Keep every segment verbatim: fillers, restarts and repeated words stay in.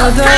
เธอ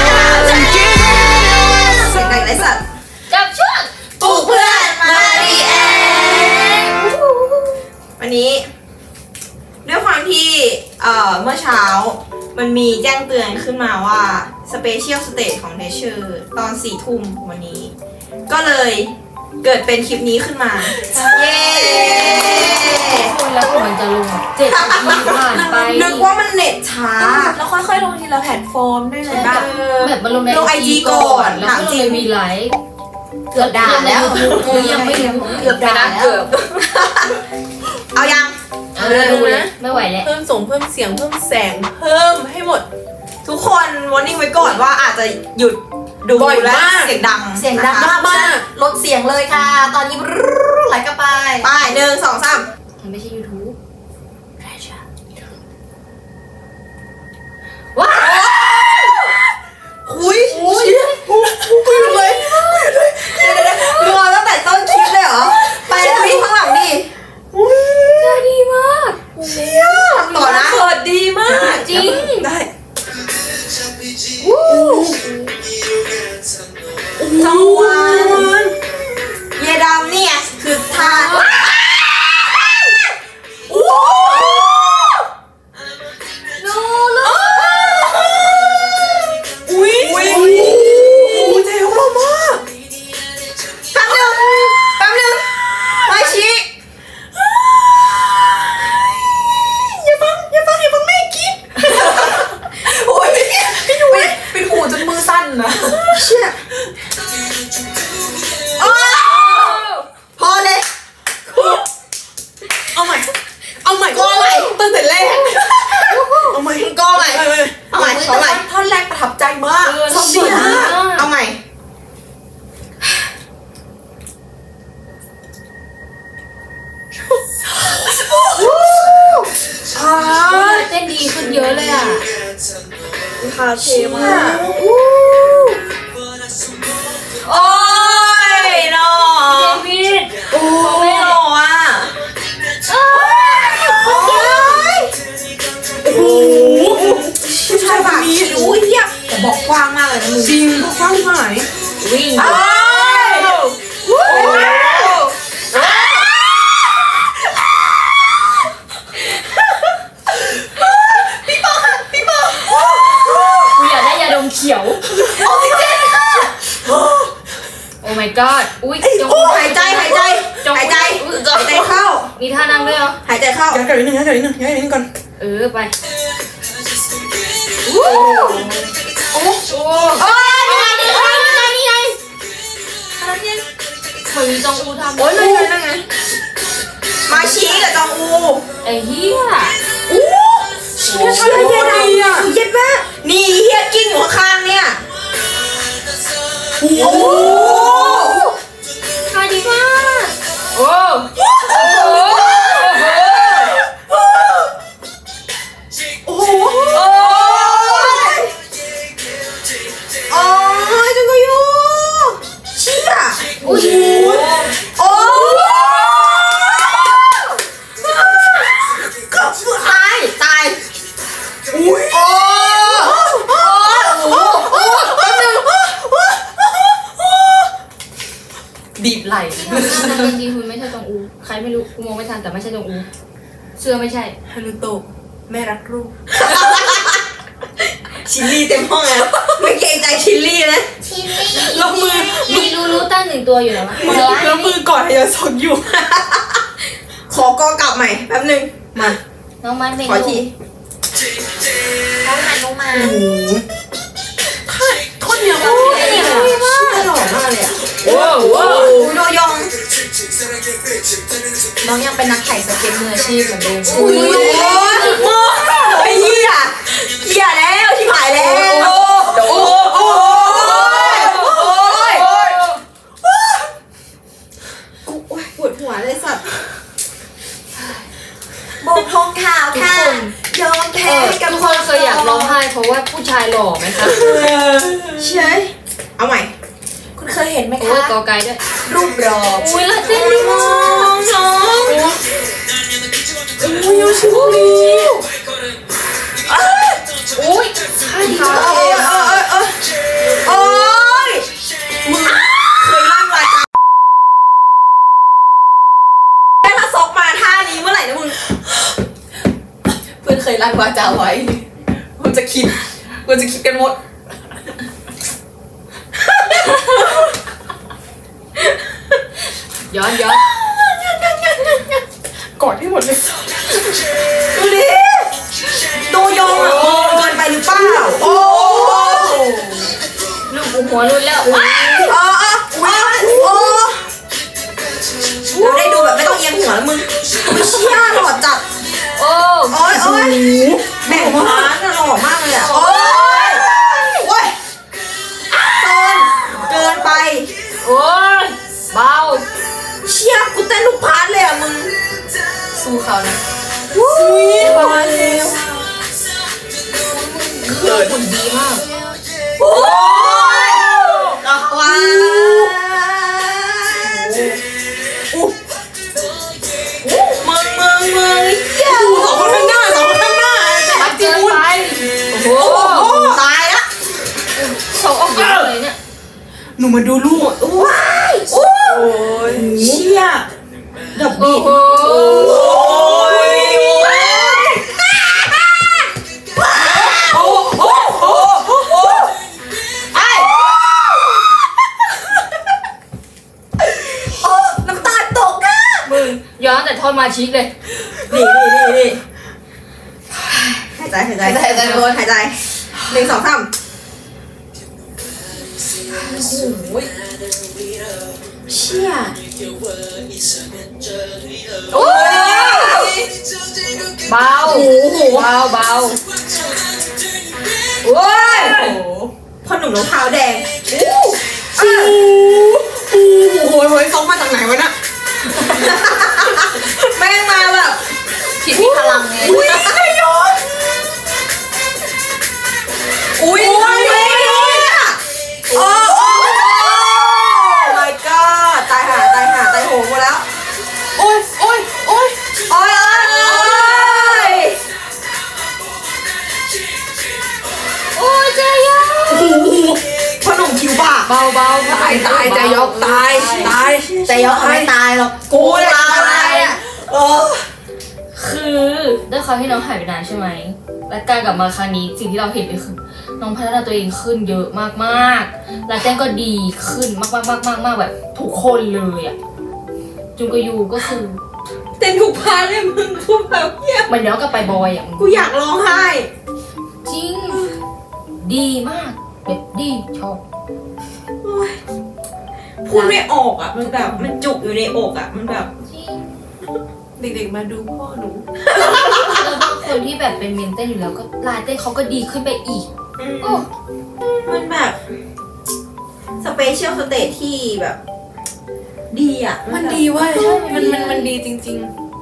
เสียงดังไรสัตว์กับช่วงปลุกเพื่อนมารีแอควันนี้ด้วยความที่เอ่อเมื่อเช้ามันมีแจ้งเตือนขึ้นมาว่า Special Stage ของ Nature ตอนสี่ทุ่มวันนี้ก็เลยเกิดเป็นคลิปนี้ขึ้นมาเย้คุณแล้วมันจะลงเจ็ดนาทีผ่านไปนึกว่ามันเน็ตช้าแล้วค่อยๆลงทีละแพลตฟอร์มได้เลยบ้างแบบมันลงในไอจีก่อนแล้วก็ลงวีไลฟ์เกือบด่าแล้วยังไม่เกือบด่าแล้วเกือบเอายังเอาเลยดูนะไม่ไหวแล้วเพิ่มส่งเพิ่มเสียงเพิ่มแสงเพิ่มให้หมดทุกคนวอร์นิ่งไว้ก่อนว่าอาจจะหยุดดูและเสียงดังเสียงดังมากลดเสียงเลยค่ะตอนนี้ไหลก็ไปไปหนึ่งสองสามมันไม่ใช่ YouTube ว้าวคุยคุยคุยเลยเดี๋ยวเดี๋ยวรอตั้งแต่ต้นคลิปเลยเหรอไปวิ่งข้างหลังดิเธอดีมากเชี่ยต่อนะเปิดดีมากจริงได้จังหวะเยดามเนี่ยคือท่าโอ้โน้ลูกอุ้ยอุ้ยอุ้ยเจ๋งมากแป๊บนึงแป๊บนึงมาชิอย่าฟังอย่าฟังอย่าฟังแม่คิดโอ้ยพี่หนุ่ยเป็นหูจนมือสั่นนะเชี่ยพอเลยเอาใหม่เอาใหม่ก็ใหม่ตั้งแต่แรกเอาใหม่ก็ใหม่เอาใหม่เอาใหม่ท่อนแรกประทับใจมากสมดีมากเอาใหม่เต้นดีขึ้นเยอะเลยอ่ะคาเทมากโอ้ยน้องเดวิดโอ้ยหล่ออ่ะโอ้โหผู้ชายแบบนี้อุ้ยเหี้ยแต่บอกกว้างมากเลยนะมึงจริงบอกกว้างที่ไหนวิ่งพี่ปอค่ะพี่ปอกูอยากได้ยาดมเขียวออกซิเจนค่ะโอ้ my god อุ้ยจงหายใจหายใจหายใจหายใจเข้ามีท่านั่งด้วยเหรอหายใจเข้ายัดกันนิดนึงยัดกันนิดนึงยัดกันนิดนึงก่อนเออไปโอ้โอ้โอ้ยนี่ไงนี่ไงนี่ไงนี่ไงอะไรเนี่ยเหมือนจองอูทำโอ้ยนั่นไงนั่นไงมาชี้กับจองอูไอ้เหี้ยอู้เชี่ยเชี่ยเหี้ยดีอ่ะเหี้ยแม่นี่เหี้ยกิ้งหัวข้างเนี่ยโอ้ท่าดีมากโอ้โอ้โอ้โหโอ้ยจังก็อยู่เชี่ยโอ้ยโอ้กับตายตายอุ้ยโอ้โอ้โอ้โอ้บีบไหลจริงๆคุณไม่ใช่จงอูใครไม่รู้กูมองไม่ทันแต่ไม่ใช่จงอูเสื้อไม่ใช่ฮารุโตะแม่รักลูกชิลลี่เต็มห้องแล้วไม่เกรงใจชิลลี่นะชิลลี่ลงมือมีรู้รู้ตั้งหนึ่งตัวอยู่แล้วมั้ยแล้วมือก่อนให้ยาสดอยู่ขอกอกลับใหม่แป๊บนึงมาน้องมันเป็นขอทีน้องมันน้องมันโอ้โหท่อนเดียวกันหล่อมากเลยอ่ะโอ้โหโดยองน้องยังเป็นนักไถ่สเก็ตมืออาชีพเหมือนเดิมอุ้ยโอ้ยเหี้ยเหี้ยแล้วที่หายแล้วโอ้โอ้ยกูปวดหัวเลยสัตว์โบกทงข่าวค่ะยอมแพ้กับทุกคนเคยอยากร้องไห้เพราะว่าผู้ชายหล่อไหมคะเช่เอาใหม่คุณเคยเห็นไหมคะโอ้ยกอไก่ด้วยรูปรออุ้ยละเต้นดีมากน้องอุ้ยชิวดีอุ้ยใช่ดีมากเคยลั่นวาจาไว้มันจะคิดมันจะคิดกันหมดย้อนย้อนกอดให้หมดเลยดูดิโดยองอ่ะเกินไปหรือเปล่าโอ้ลูกกูหัวรุนแล้วอ๋ออ๋อโอ้ได้ดูแบบไม่ต้องเอียงหัวแล้วมึงไม่เชี่ยหล่อจัดโอ้โอ้ยโอ้ยแบ่งพาร์ทน่ะหล่อมากเลยอ่ะโอ้ยโอ้ยเกินเกินไปโอ้ยเบาเชี่ยกูเต้นทุกพาร์ทเลยอ่ะมึงสู้เขานะวู้ยมาเร็วเขินหุ่นดีมากโอ้ยว้าวว้าวมึงมึงมึงเหี้ยสองคนข้างหน้าสองคนข้างหน้ามัดเกินไปโอ้โหตายละโชว์ออกเยอะเลยเนี่ยหนูมาดูลูกว้ายโอ้ยเชี่ยดับบี้โอ้ยโอ้โอ้โอ้โอ้ไอ้โอ้น้ำตาตกนะมึงย้อนแต่ทอนมาชิกเลยนี่นี่นี่นี่หายใจหายใจหายใจโดนหายใจหนึ่งสองสามโอ้ยเชี่ยโอ้ยเบาโอ้โหเบาเบาโอ้ยพ่อหนุ่มรองเท้าแดงโอ้โหโอ้โหโอ้ยเขามาจากไหนวะน่ะแม่งมาแบบคิดมีพลังไงอุ้ยไม่ยอมอุ้ยไม่ยอมโอ้โอ้ my god ตายหาตายหาตายโหงหมดแล้วโอ้ยโอ้ยโอ้ยโอ้ยโอ้ยเจ๊ยกโอ้โหพ่อหนุ่มคิวบ้าเบาเบาตายตายเจ๊ยกตายตายเจ๊ยกไม่ตายหรอกกูตายอ่ะเออคือด้วยความที่น้องหายไปนานใช่ไหมและการกลับมาครั้งนี้สิ่งที่เราเห็นก็คือน้องพัฒนาตัวเองขึ้นเยอะมากๆและแจ้งก็ดีขึ้นมากๆๆๆแบบทุกคนเลยอ่ะจุงกยูก็คือเต้นทุกพาร์ทเลยมึงพูดแบบเนี้ยมันย้อนกลับไปบอยอ่ะกูอยากร้องไห้จริงดีมากแบบดีชอบพูดไม่ออกอ่ะมันแบบมันจุกอยู่ในอกอ่ะมันแบบเด็กๆมาดูพ่อหนูแล้วบางคนที่แบบเป็นเมนเต้นอยู่แล้วก็ลายเต้นเขาก็ดีขึ้นไปอีกโอ้มันแบบสเปเชียลสเตจที่แบบดีอ่ะมันดีเว้ยมันมันมันดีจริง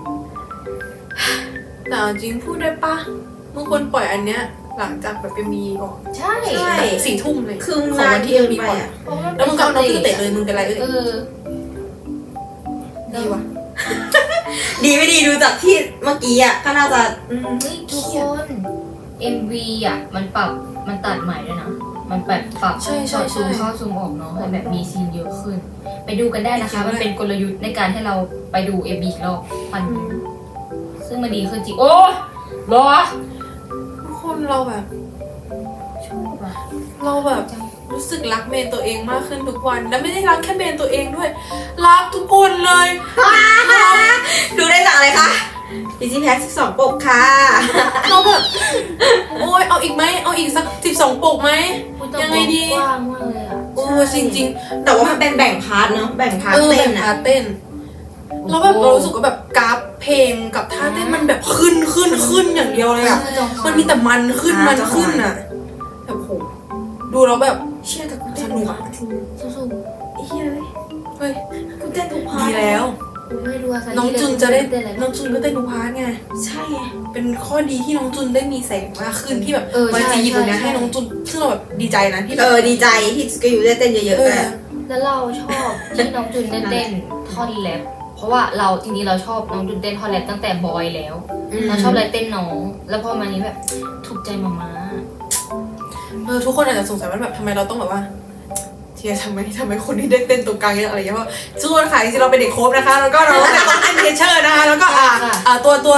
ๆแต่จริงพูดได้ปะมึงควรปล่อยอันเนี้ยหลังจากแบบเป็นมีก่อนใช่สี่ทุ่มเลยคือของวันที่มีก่อนแล้วมึงก็เอาน้องขึ้นเตะเลยมึงเป็นไรเอ้ยดีวะดีไม่ดีดูจากที่เมื่อกี้อ่ะก็น่าจะเฮ้ยทุกคน เอ็ม วี อ่ะมันปรับมันตัดใหม่ด้วยนะมันแบบปรับซูมเข้าซูมออกเนาะให้แบบมีซีนเยอะขึ้นไปดูกันได้นะคะมันเป็นกลยุทธ์ในการให้เราไปดู เอ็ม วี อีกรอบมันซึ่งมันดีขึ้นจริงโอ้รอทุกคนเราแบบชอบอะเราแบบรู้สึกรักเมนตัวเองมากขึ้นทุกวันและไม่ได้รักแค่เมนตัวเองด้วยรักทุกคนเลยดูได้จากอะไรคะดิจิแพ็คสิบสองปกค่ะเราแบบโอ้ยเอาอีกไหมเอาอีกสักสิบสองปกไหมยังไงดีว่างมากเลยอ่ะโอ้จริงจริงแต่ว่ามันเป็นแบ่งพาร์ทเนาะแบ่งพาร์ทเต้นนะเต้นแล้วแบบเรารู้สึกว่าแบบกราฟเพลงกับท่าเต้นมันแบบขึ้นขึ้นขึ้นอย่างเดียวเลยอ่ะมันมีแต่มันขึ้นมันขึ้นอ่ะแบบโหดูแล้วแบบเชื่อแต่กูเต้นทุกพาร์ทสู้ๆไอ้เฮ้ยเฮ้ยกูเต้นทุกพาร์ทดีแล้วน้องจุนจะได้น้องจุนก็เต้นทุกพาร์ทไงใช่เป็นข้อดีที่น้องจุนได้มีแสงมากขึ้นที่แบบมันจะหยิบตรงนี้ให้น้องจุนซึ่งเราแบบดีใจนะที่เออดีใจที่สกิลได้เต้นเยอะๆแล้วเราชอบที่น้องจุนได้เต้นท่อนแรปเพราะว่าเราจริงๆเราชอบน้องจุนเต้นท่อนแรปตั้งแต่บอยแล้วเราชอบอะไรเต้นน้องแล้วพอมานี้แบบถูกใจมาม่าเออทุกคนอาจจะสงสัยว่าแบบทำไมเราต้องแบบว่าเทียทำไมทำไมคนที่ได้เต้นตรงกลางเยอะอะไรเงี้ยเพราะส่วนค่ะจริงๆเราเป็นเด็กโค้ชนะคะแล้วก็เราแต่ต้องเต้นเทเชอร์นะคะแล้วก็อ่าอ่าตัวตัวต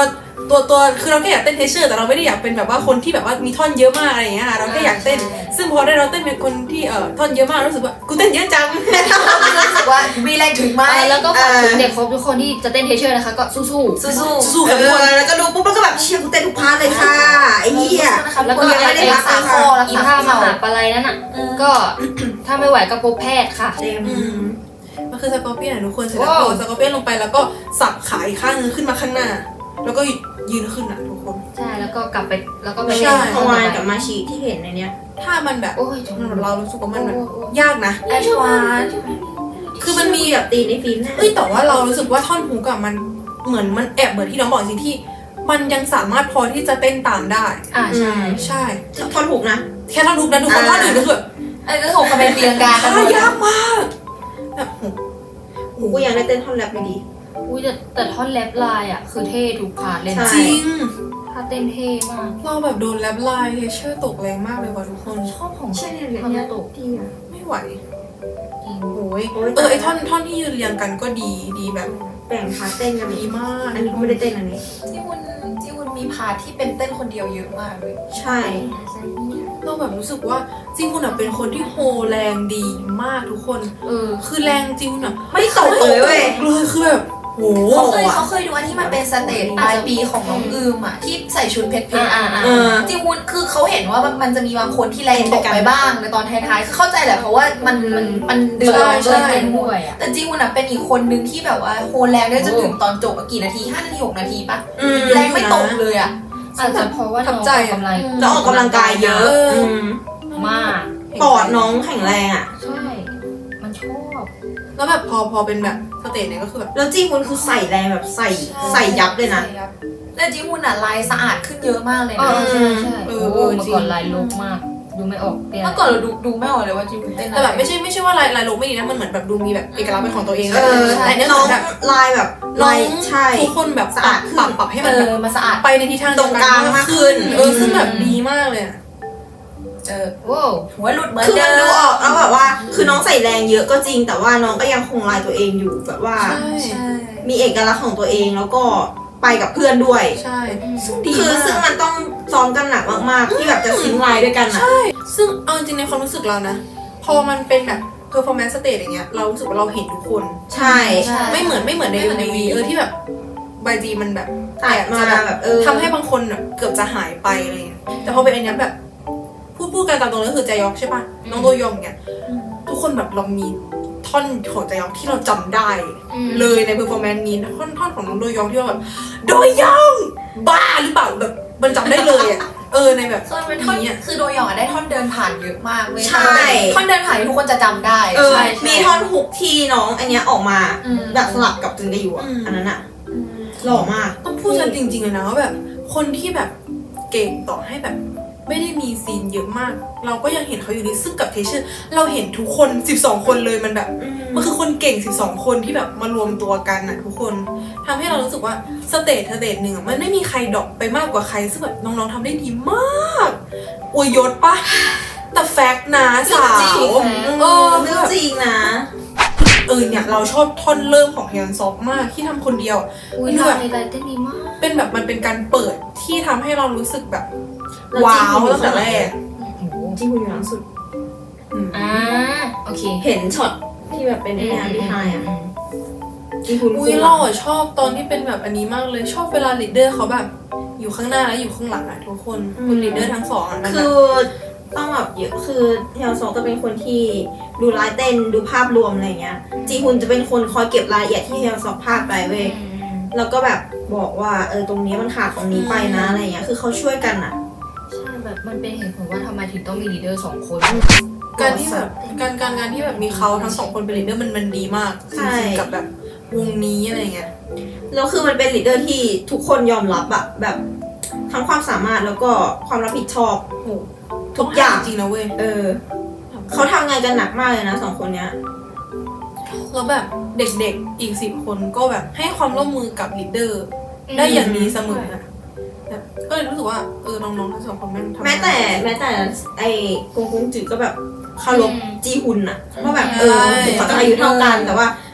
ตัวตัวคือเราแค่อยากเต้นเทเชอร์แต่เราไม่ได้อยากเป็นแบบว่าคนที่แบบว่ามีท่อนเยอะมากอะไรอย่างเงี้ยเราแค่อยากเต้นซึ่งพอได้เราเต้นเป็นคนที่เอ่อท่อนเยอะมากรู้สึกว่ากูเต้นเยอะจังรู้สึกว่ามีแรงถึงไหมแล้วก็ฝากถึงเด็กครบทุกคนที่จะเต้นเทเชอร์นะคะก็สู้ๆสู้สู้กับทุกคนแล้วก็ดูปุ๊บแล้วก็แบบเชียร์กูเต้นทุกพาร์ทเลยค่ะไอ้เหี้ยแล้วก็ยังไม่ได้รักษาคอรักอีษาผ้ามเข่าหาปลายนั่นอ่ะก็ถ้าไม่ไหวก็พบแพทย์ค่ะเต็มมันคือสกอร์เปียนทุกคนเสร็จแล้วโดดสกอร์เปียนลงไปแล้วก็สับขาอีกข้างนึงขึ้นมาข้างหน้า แล้วก็ยืนขึ้นอ่ะทุกคนใช่แล้วก็กลับไปแล้วก็ไปใช่ฮาวายกับมาชิที่เห็นในเนี้ยถ้ามันแบบโอ้ยเรารู้สึกว่ามันแบบยากนะแอชวานคือมันมีแบบตีในฟิล์มแน่เอ้ยแต่ว่าเรารู้สึกว่าท่อนฮุกอะมันเหมือนมันแอบเหมือนที่น้องบอกจริงที่ มันยังสามารถพอที่จะเต้นตามได้อ่าใช่ใช่ท่อนถูกนะแค่ท่อนฮุกนะทุกคนท่อนอื่นก็คือแบบไอ้เรื่องของคาเมนเตียงกาท่ายากมากแบบโหกูก็ยังได้เต้นท่อนแรปอยู่ดีอุ้ยแต่แต่ท่อนแรปลายอ่ะคือเท่ทุกพาร์ทเลยนะใช่จริงถ้าเต้นเท่มากเราแบบโดนแรปไลน์เทเชอร์ตกแรงมากเลยว่ะทุกคนชอบของใช่เนี่ยมันเนี่ยตกที่อ่ะไม่ไหวจริงโอ้ยโอ้ยเออไอท่อนท่อนที่ยืนเรียงกันก็ดีดีแบบแบ่งพาร์ทเต้นกันดีอีกมากอันนี้ก็ไม่ได้เต้นอันนี้ที่วุ้นที่วุ้นมีพาร์ทที่เป็นเต้นคนเดียวเยอะมากเลยใช่เราแบบรู้สึกว่าจริงคุณอะเป็นคนที่โฮแรงดีมากทุกคนเออคือแรงจริงคุณอะไม่ตกเลยเว้ยเลยคือแบบโหเขาเคยเขาเคยดูอันที่มันเป็นสเตจปลายปีของน้องอืมอ่ะที่ใส่ชุดเพชรเพชรอ่าอ่าเออจริงวุ้นคือเขาเห็นว่ามันมันจะมีบางคนที่แรงตกไปบ้างในตอนท้ายๆคือเข้าใจแหละเพราะว่ามันมันมันเดือดใช่เต้นด้วยอ่ะแต่จริงวุ้นอ่ะเป็นอีกคนนึงที่แบบว่าโฮแรงได้จนถึงตอนจบอะกี่นาทีห้านาทีหกนาทีปะอืมแรงไม่ตกเลยอ่ะอาจจะเพราะว่าน้องออกกำลังแล้วออกกำลังกายเยอะอืมมากปอดน้องแข็งแรงอ่ะใช่ มันชอบแล้วแบบพอพอเป็นแบบสเตจเนี่ยก็คือแบบแล้วจีคุณคือใส่แรงแบบใส่ใส่ยับเลยนะแล้วจริงวุ้นอ่ะลายสะอาดขึ้นเยอะมากเลยเอนะอใช่ใช่โอ้เมื่อก่อนลายลกมาก ดูไม่ออกเปลี่ยนเมื่อก่อนเราดูดูไม่ออกเลยว่าจริงวุ้นเต้นอะแต่ไรแบบไม่ใช่ไม่ใช่ว่าลายลายลงไม่ดีนะมันเหมือนแบบดูมีแบบเอกลักษณ์เป็นของตัวเองเออแต่เนี่ยน้องแบบลายแบบน้อลายงใช่ทุกคนแบบสะอาดปรับปรับให้เอมันแบบอมาสะอาดไปในทิศทางตรงกลางมากขึ้นเออซึ่งแบบดีมากเลยอะเออว้าวหัวหลุดเหมือนคือเดิมันมดูออกแล้วแบบว่า คือน้องใส่แรงเยอะก็จริง แต่ว่าน้องก็ยังคงลายตัวเองอยู่แบบว่าใช่ใช่มีเอกลักษณ์ของตัวเองแล้วก็ไปกับเพื่อนด้วยใช่ซึ่งดีคือมากซึ่งมันต้องซ้อมกันหนักมากๆ ที่แบบจะซิงค์ลายด้วยกันอ่ะใช่ ซึ่งเอาจริงในความรู้สึกเรานะ พอมันเป็นแบบ performance stage อย่างเงี้ย เรารู้สึกว่าเราเห็นทุกคนใช่ใช่ไม่เหมือนไม่เหมือนใน M V เออที่แบบบายจีมันแบบตัดมาจะแบบเออทำให้บางคนแบบเกือบจะหายไปอะไรเงี้ย แต่พอเป็นอันเนี้ยแบบ พูดพูดกันตามตรงเลยก็คือใจยอกใช่ป่ะ น้องโดยองเงี้ย ทุกคนแบบเรามีท่อนของใจยอกที่เราจำได้ เลยใน performance นี้ท่อนท่อนของน้องโดยองที่เราแบบโดยองบ้าหรือเปล่าแบบมันจำได้เลยอ่ะ เออในแบบคือมันเป็นท่อนนี้อะคือโดยองอะได้ท่อนเดินผ่านเยอะมากเว้ยใช่ท่อนเดินผ่านที่ทุกคนจะจำได้เออใช่มีท่อนฮุกที่น้องอันเนี้ยออกมาอืมแบบสลับกับจึงได้อยู่อ่ะอืมอันนั้นอ่ะหล่อมากต้องพูดกันจริงๆเลยนะว่าแบบคนที่แบบเก่งต่อให้แบบ ไม่ได้มีซีนเยอะมาก เราก็ยังเห็นเขาอยู่ดีซึ่งกับเทเชอร์เราเห็นทุกคนสิบสองคนเลยมันแบบ มันคือคนเก่งสิบสองคนที่แบบมารวมตัวกันน่ะทุกคนทำให้เรารู้สึกว่าสเตจสเตจหนึ่งอะมันไม่มีใครดรอปไปมากกว่าใครซึ่งแบบน้องๆทำได้ดีมากอวยยศปะแต่แฟกต์นะสาวจริงเออเรื่องจริงนะเออเนี่ยเราชอบท่อนเริ่มของฮยอนซอกมากที่ทำคนเดียวอุ้ยมันลาแบบยลายเต้นดีมากเป็นแบบมันเป็นการเปิดที่ทำให้เรารู้สึกแบบแล้วว้าจริวงๆตั้งแต่แรกโอ้โหจริงคุณอยู่หลังสุดอ่าโอเคเห็นช็อตที่แบบเป็นไอ้งานที่ไฮอ่ะจริงคุณอุ้ยเราอะชอบตอนที่เป็นแบบอันนี้มากเลยชอบเวลาลีดเดอร์เขาแบบอยู่ข้างหน้าแล้วอยู่ข้างหลังอะทุกคนคุณลีดเดอร์ทั้งสองอะมันคืแบบอต้องแบบเยอะคือเฮลซอกจะเป็นคนที่ดูลายเต้นดูภาพรวมอะไรเงี้ยจีฮุนจะเป็นคนคอยเก็บรายละเอียดที่เฮลซอกพลาดไปเว้ยแล้วก็แบบบอกว่าเออตรงนี้มันขาดตรงนี้ไปนะอะไรเงี้ยคือเขาช่วยกันอะใช่แบบมันเป็นเหตุผลว่าทำไมถึงต้องมีลีดเดอร์สองคนการที่แบบการการการที่แบบมีเขาทั้งสองคนเป็นลีดเดอร์มันมันดีมากจริงๆกับแบบวงนี้อะไรเงี้ยแล้วคือมันเป็นลีดเดอร์ที่ทุกคนยอมรับอะแบบทั้งความสามารถแล้วก็ความรับผิดชอบโอ้ทุกอย่างจริงนะเว้ยเออเขาทำงานกันหนักมากเลยนะสองคนเนี้ยแล้วแบบเด็กๆอีกสิบคนก็แบบให้ความร่วมมือกับลีดเดอร์ได้อย่างดีเสมออะแบบก็เลยรู้สึกว่าเออน้องๆทั้งสองคนแม่งทำงานแม้แต่แม้แต่ไอ้กงกงจือก็แบบเคารพจีฮุนอะว่าแบบเออถึงเขาจะอายุเท่ากันแต่ว่า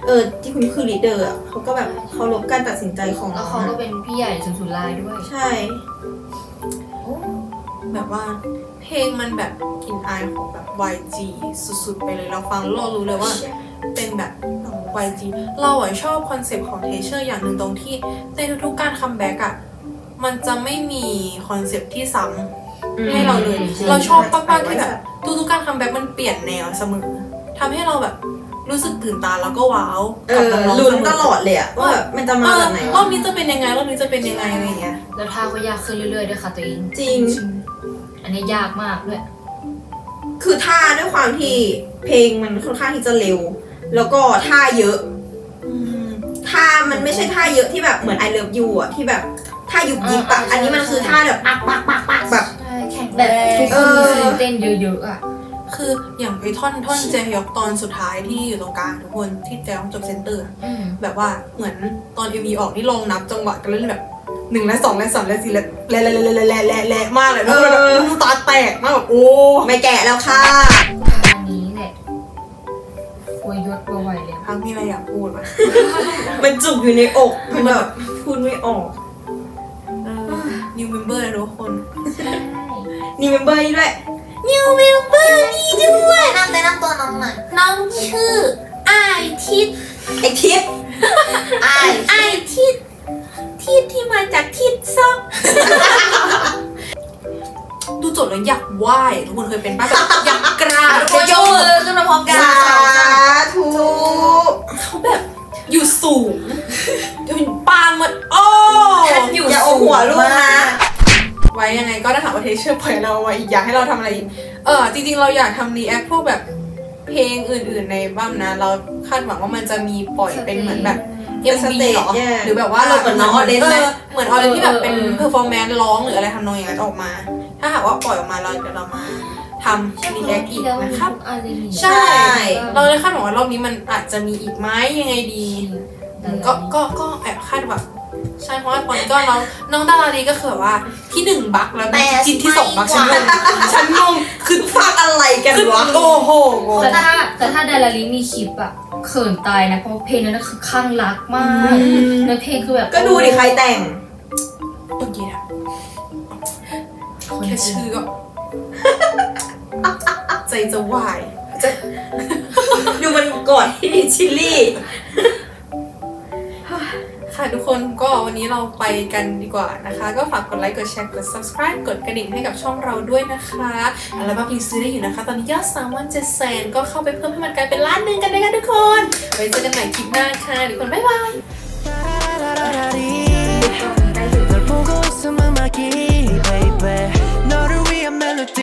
เออที่คุณคือลีดเดอร์อ่ะเขาก็แบบเคารพการตัดสินใจของแล้วน้องเขาก็อะเป็นพี่ใหญ่สุนทรลายด้วยใช่แบบว่าเพลงมันแบบกลิ่นอายของแบบ วาย จี สุดๆไปเลยเราฟังเรารู้เลยว่าเป็นแบบ วาย จี เราอะชอบคอนเซปต์ของเทเชอร์อย่างหนึ่งตรงที่ในทุกๆการคัมแบ็กอะมันจะไม่มีคอนเซปต์ที่ซ้ำให้เราเลย เราชอบมากๆที่แบบทุกๆการคัมแบ็กมันเปลี่ยนแนวเสมอทำให้เราแบบรู้สึกตื่นตาแล้วก็ว้าวเอกับอน้องๆลุ้นเสมตลอดเลยอะว่าแบบมันจะมาแบบไหนรอวะบนี้จะเป็นยังไงรอบนี้จะเป็นยังไงอะไรอย่างเงี้ยแล้วท่าก็ยากขึ้นเรื่อยๆด้วยค่ะตัวเองจริงอันนี้ยากมากด้วยคือท่าด้วยความที่เพลงมันค่อนข้างที่จะเร็ว แล้วก็ท่าเยอะท่ามันไม่ใช่ท่าเยอะที่แบบเหมือน I love you อะที่แบบท่ายุบยิบอะอ่าๆอันนี้มันคือท่าแบบปักปักปักปักแบบใช่แข่งแบบทุกเอคนอมีเต้นเยอะๆอ่ะคืออย่างไอ้ท่อนท่อนเจยอกตอนสุดท้ายที่อยู่ตรงกลางทุกคนที่เจยอกจบเซนเตอร์อืมแบบว่าเหมือนตอนเอ็มวีออกนี่ลองนับจังหวะกันเล่นแบบหนึ่งและสองและสามและสี่และแล่แล่แล่แล่แล่แล่มากเลยทุกคนแบบน้ำตาแตกมากแบบโอ้ไม่แกะแล้วค่ะทางนี้แหละอวยยศมาไหวเลยพังมีอะไรอยากพูดไหมมันจุกอยู่ในอกมันแบบพูดไม่ออกนิวเมมเบอร์นะทุกคนใช่นี่เมมเบอร์นี่ด้วยนิวเมมเบอร์นี่ด้วยแนะนำแนะนำตัวน้องหน่อยน้องชื่อไอทิดไอทิปไอไอทิดทิดที่มาจากทิดซอกดูจดแล้วอยากไหว้ทุกคนเคยเป็นป้าแบบอยากกราบทุกคนยกมือขึ้นมาพร้อมกันสาธุเขาแบบอยู่สูงจะเป็นปางมันโอ้ท่านอยู่อย่าเอาหัวลูกนะไว้ยังไงก็ถ้าถามว่าเทเชอร์ปล่อยเราไว้อีกอยากให้เราทำอะไรอีกเออจริงๆเราอยากทำรีแอคพวกแบบเพลงอื่นๆในบั้มนะเราคาดหวังว่ามันจะมีปล่อยเป็นเหมือนแบบ เอ็ม วี เหรอหรือแบบว่าเรากับน้องออเดนไหมเหมือนออเดนที่แบบเป็นเพอร์ฟอร์แมนซ์ร้องหรืออะไรทำนองอย่างนั้นออกมา ถ้าหากว่าปล่อยออกมาเราจะเรามาทำรีแอคอีกนะครับ ใช่ เราเลยคาดหวังว่ารอบนี้มันอาจจะมีอีกไหมยังไงดี ก็ก็ก็แอบคาดแบบใช่เพราะว่าตอนนี้ก็น้องน้องดาราดีก็คือแบบว่าที่หนึ่งบักแล้วจินที่สองบักฉันงงฉันงงคือฟังอะไรกันคือวะโอ้โหงงแต่ถ้าแต่ถ้าดาราลิมีคลิปอะเขินตายนะเพราะเพลงนั้นนะคือข้างรักมากเนื้อเพลงคือแบบก็ดูดิใครแต่งเมื่อกี้นะคนแค่จริงชื่อก็ใจจะวายดูมันกอดที่ชิลลี่ค่ะทุกคนก็วันนี้เราไปกันดีกว่านะคะ ก็ฝากกดไลค์กดแชร์กด subscribe กดกระดิ่งให้กับช่องเราด้วยนะคะอัลบั้มยังซื้อได้อยู่นะคะ ตอนนี้ยอดสามวันเจ็ดแสนก็เข้าไปเพิ่มให้มันกลายเป็นล้านหนึ่งกันเลยค่ะทุกคนไว้เจอกันใหม่คลิปหน้าค่ะทุกคนบ๊ายบาย